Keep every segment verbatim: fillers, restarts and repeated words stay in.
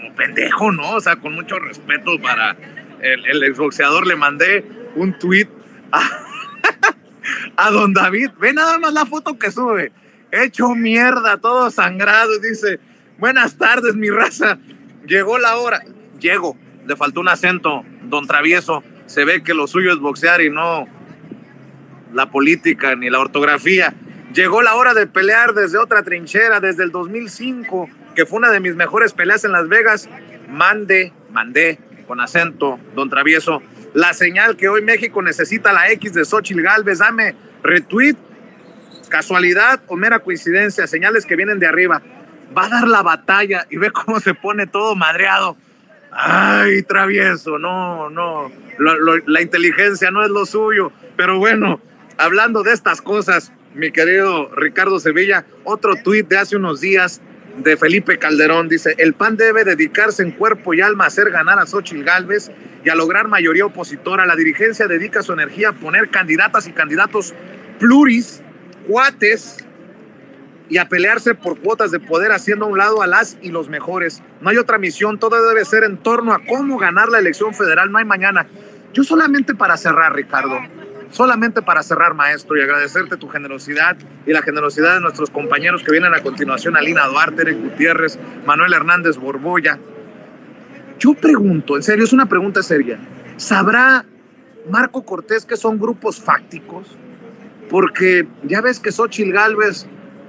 como pendejo, ¿no? O sea, con mucho respeto para el, el exboxeador, le mandé un tweet a, a don David. Ve nada más la foto que sube. Hecho mierda, todo sangrado. Y dice, buenas tardes, mi raza. Llegó la hora. Llego. Le faltó un acento, don Travieso. Se ve que lo suyo es boxear y no la política ni la ortografía. Llegó la hora de pelear desde otra trinchera, desde el dos mil cinco, que fue una de mis mejores peleas en Las Vegas. Mande, mandé, con acento, don Travieso, la señal que hoy México necesita, la X de Xóchitl Gálvez. Dame retweet, casualidad o mera coincidencia, señales que vienen de arriba. Va a dar la batalla y ve cómo se pone todo madreado. Ay, Travieso, no, no, lo, lo, la inteligencia no es lo suyo. Pero bueno, hablando de estas cosas, mi querido Ricardo Sevilla, otro tuit de hace unos días de Felipe Calderón, dice, el P A N debe dedicarse en cuerpo y alma a hacer ganar a Xóchitl Gálvez y a lograr mayoría opositora. La dirigencia dedica su energía a poner candidatas y candidatos pluris, cuates, y a pelearse por cuotas de poder, haciendo a un lado a las y los mejores. No hay otra misión, todo debe ser en torno a cómo ganar la elección federal, no hay mañana. Yo solamente para cerrar, Ricardo, solamente para cerrar, maestro, y agradecerte tu generosidad y la generosidad de nuestros compañeros que vienen a continuación, Alina Duarte, Eric Gutiérrez, Manuel Hernández Borbolla. Yo pregunto, en serio, es una pregunta seria, ¿sabrá Marco Cortés que son grupos fácticos? Porque ya ves que Xóchitl Gálvez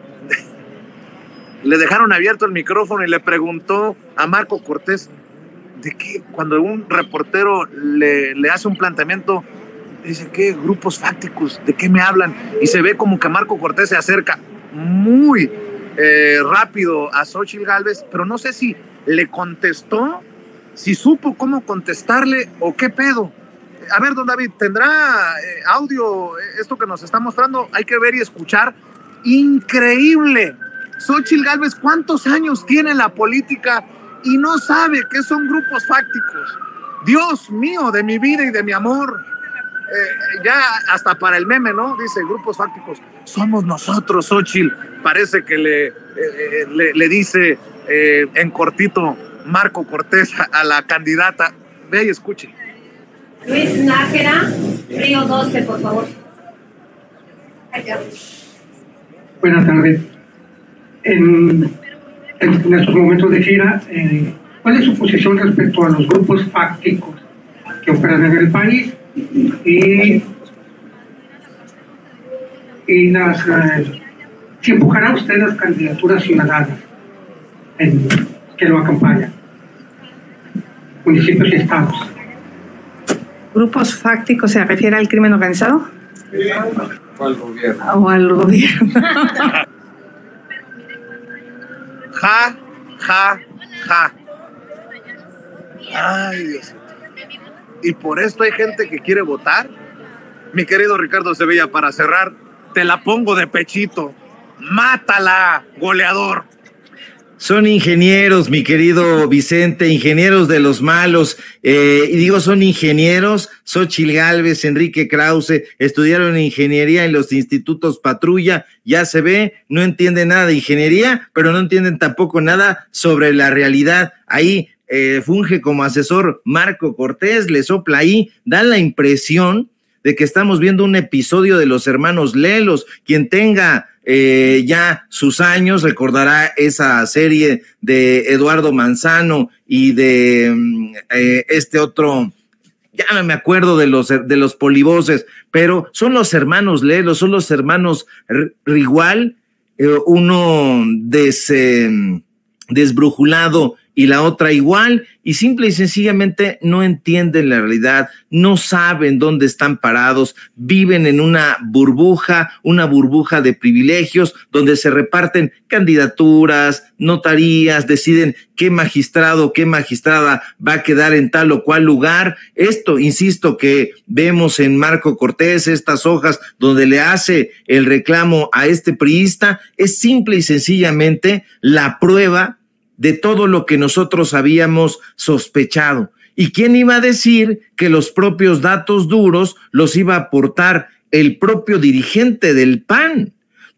le dejaron abierto el micrófono y le preguntó a Marco Cortés de qué, cuando un reportero le, le hace un planteamiento, dice, ¿qué grupos fácticos? ¿De qué me hablan? Y se ve como que Marco Cortés se acerca muy eh, rápido a Xóchitl Gálvez, pero no sé si le contestó, si supo cómo contestarle o qué pedo. A ver, don David, ¿tendrá eh, audio esto que nos está mostrando? Hay que ver y escuchar. Increíble. Xóchitl Gálvez, ¿cuántos años tiene en la política y no sabe qué son grupos fácticos? Dios mío, de mi vida y de mi amor. Eh, ya hasta para el meme, ¿no? Dice, grupos fácticos. Somos nosotros, Xóchitl. Parece que le, eh, le, le dice eh, en cortito Marco Cortés a, a la candidata. Ve y escuche. Luis Nájera, Río doce, por favor. Allá. Buenas tardes. En, en estos momentos de gira, eh, ¿cuál es su posición respecto a los grupos fácticos que operan en el país y, y las, eh, si empujará usted las candidaturas ciudadanas en, que lo acompañan, municipios y estados? ¿Grupos fácticos se refiere al crimen organizado? Sí. O al gobierno. O al gobierno. Ja, ja, ja. Ay, Dios. Y por esto hay gente que quiere votar. Mi querido Ricardo Sevilla, para cerrar, te la pongo de pechito. Mátala, goleador. Son ingenieros, mi querido Vicente, ingenieros de los malos, eh, y digo son ingenieros. Xóchitl Gálvez, Enrique Krause, estudiaron ingeniería en los institutos Patrulla, ya se ve, no entienden nada de ingeniería, pero no entienden tampoco nada sobre la realidad. Ahí eh, funge como asesor Marco Cortés, le sopla ahí, da la impresión de que estamos viendo un episodio de los hermanos Lelos. Quien tenga eh, ya sus años recordará esa serie de Eduardo Manzano y de eh, este otro, ya no me acuerdo de los, de los polivoces, pero son los hermanos Lelos, son los hermanos Rigual, eh, uno des, eh, desbrujulado y la otra igual, y simple y sencillamente no entienden la realidad, no saben dónde están parados, viven en una burbuja, una burbuja de privilegios, donde se reparten candidaturas, notarías, deciden qué magistrado, qué magistrada va a quedar en tal o cual lugar. Esto, insisto, que vemos en Marco Cortés, estas hojas donde le hace el reclamo a este priista, es simple y sencillamente la prueba de todo lo que nosotros habíamos sospechado. ¿Y quién iba a decir que los propios datos duros los iba a aportar el propio dirigente del P A N?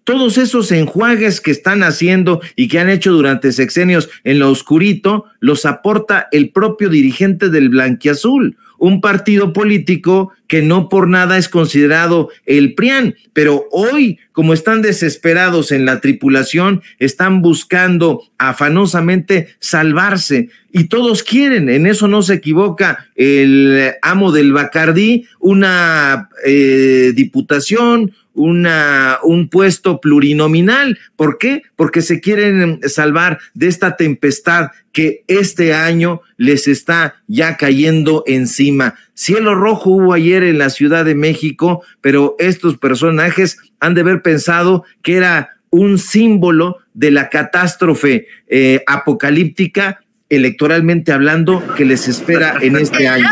todos esos enjuagues que están haciendo y que han hecho durante sexenios en lo oscurito, los aporta el propio dirigente del Blanquiazul, un partido político que no por nada es considerado el P R I A N, pero hoy, como están desesperados en la tripulación, están buscando afanosamente salvarse, y todos quieren, en eso no se equivoca el amo del Bacardí, una eh, diputación, Una, un puesto plurinominal. ¿Por qué? Porque se quieren salvar de esta tempestad que este año les está ya cayendo encima. Cielo rojo hubo ayer en la Ciudad de México, pero estos personajes han de haber pensado que era un símbolo de la catástrofe eh, apocalíptica, electoralmente hablando, que les espera en este año.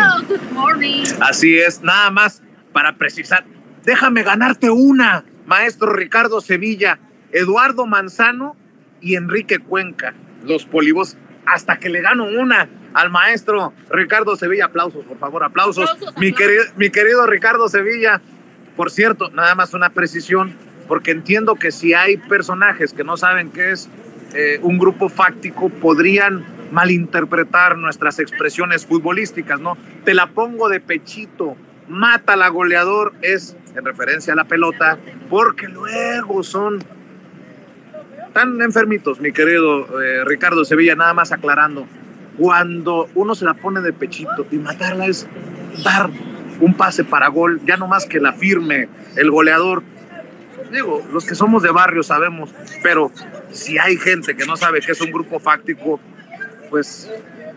Así es, nada más para precisar. Déjame ganarte una, maestro Ricardo Sevilla, Eduardo Manzano y Enrique Cuenca, los polivos, hasta que le gano una al maestro Ricardo Sevilla. Aplausos, por favor, aplausos. aplausos mi, querido, mi querido Ricardo Sevilla. Por cierto, nada más una precisión, porque entiendo que si hay personajes que no saben qué es eh, un grupo fáctico, podrían malinterpretar nuestras expresiones futbolísticas, ¿no? Te la pongo de pechito. Mátala, goleador, es en referencia a la pelota, porque luego son tan enfermitos, mi querido eh, Ricardo Sevilla, nada más aclarando, cuando uno se la pone de pechito y matarla es dar un pase para gol, ya no más que la firme el goleador. Digo, los que somos de barrio sabemos, pero si hay gente que no sabe que es un grupo fáctico, pues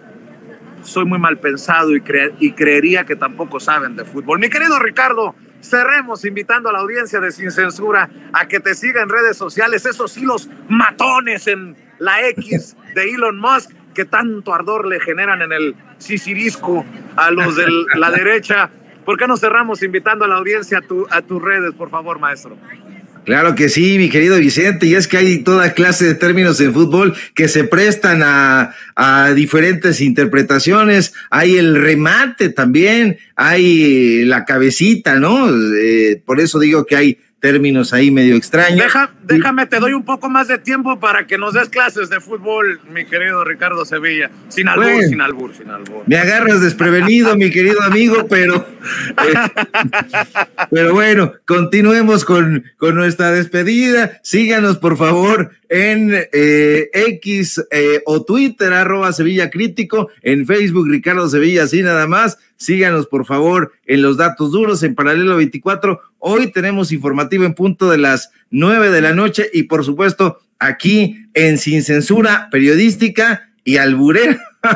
soy muy mal pensado y, cre y creería que tampoco saben de fútbol. Mi querido Ricardo, cerremos invitando a la audiencia de Sin Censura a que te siga en redes sociales, esos hilos matones en la X de Elon Musk que tanto ardor le generan en el sisirisco a los de la derecha. ¿Por qué no cerramos invitando a la audiencia a, tu, a tus redes, por favor, maestro? Claro que sí, mi querido Vicente, y es que hay toda clase de términos en fútbol que se prestan a, a diferentes interpretaciones. Hay el remate también, hay la cabecita, ¿no? Eh, por eso digo que hay términos ahí medio extraños. Deja, déjame, te doy un poco más de tiempo para que nos des clases de fútbol, mi querido Ricardo Sevilla. Sin albur, bueno, sin albur, sin albur. Me agarras desprevenido, mi querido amigo, pero eh, pero bueno, continuemos con, con nuestra despedida. Síganos, por favor, en eh, X eh, o Twitter, arroba Sevilla Crítico, en Facebook, Ricardo Sevilla, así nada más. Síganos, por favor, en los datos duros, en Paralelo veinticuatro. Hoy tenemos informativo en punto de las nueve de la noche y, por supuesto, aquí en Sin Censura Periodística y Alburera.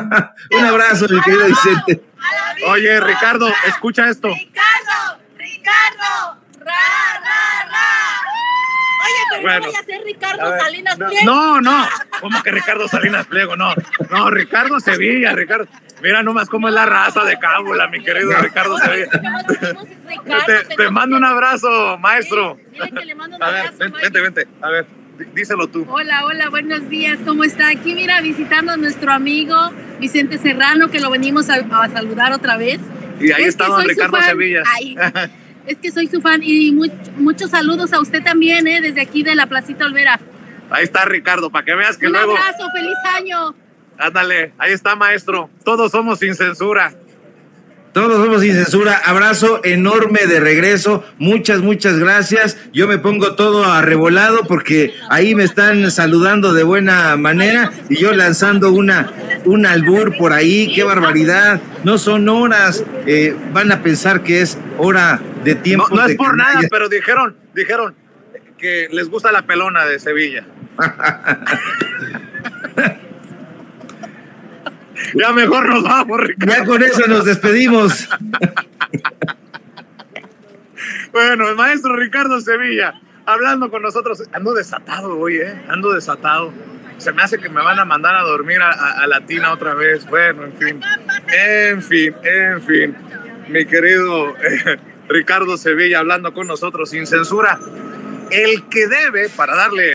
Un abrazo, mi querido Vicente. Oye, Ricardo, escucha esto. Ricardo, Ricardo, ra, ra, ra. Oye, pero bueno, no voy a ser Ricardo ver, Salinas Pliego. No, no, ¿cómo que Ricardo Salinas Pliego? No, no, Ricardo Sevilla, Ricardo. Mira nomás cómo es la raza de Cábula, mi querido no. Ricardo Oye, Sevilla. Ricardo, te, te mando un abrazo, maestro. Dile, dile que le mando un a abrazo, ver, vente, vente, vente, a ver, díselo tú. Hola, hola, buenos días, ¿cómo está? Aquí, mira, visitando a nuestro amigo Vicente Serrano, que lo venimos a, a saludar otra vez. Y ahí es está don Ricardo Sevilla. Ay, es que soy su fan y muy, muchos saludos a usted también, ¿eh? Desde aquí de la Placita Olvera. Ahí está Ricardo, para que veas que un luego... Un abrazo, feliz año. Ándale, ahí está, maestro. Todos somos Sin Censura. Todos somos Sin Censura. Abrazo enorme de regreso. Muchas, muchas gracias. Yo me pongo todo arrebolado porque ahí me están saludando de buena manera y yo lanzando una, un albur por ahí. ¡Qué barbaridad! No son horas. Eh, van a pensar que es hora de tiempo. No, no de es por canalla. nada, pero dijeron, dijeron que les gusta la pelona de Sevilla. Ya mejor nos vamos, Ricardo. Ya con eso nos despedimos. Bueno, el maestro Ricardo Sevilla, hablando con nosotros. Ando desatado hoy, ¿eh? Ando desatado. Se me hace que me van a mandar a dormir a, a, a Latina otra vez. Bueno, en fin. En fin, en fin. Mi querido eh, Ricardo Sevilla, hablando con nosotros sin censura. El que debe, para darle...